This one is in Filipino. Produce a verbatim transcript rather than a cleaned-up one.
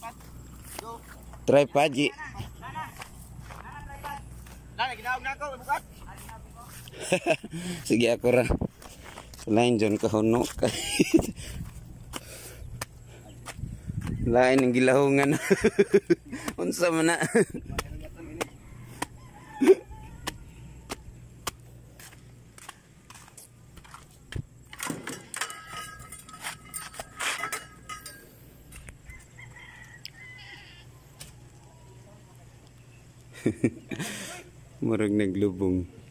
Try paji. Sige ako ra. Lain John kahunok. Lain ang gilahungan. Unsa man na. Murag naglubong.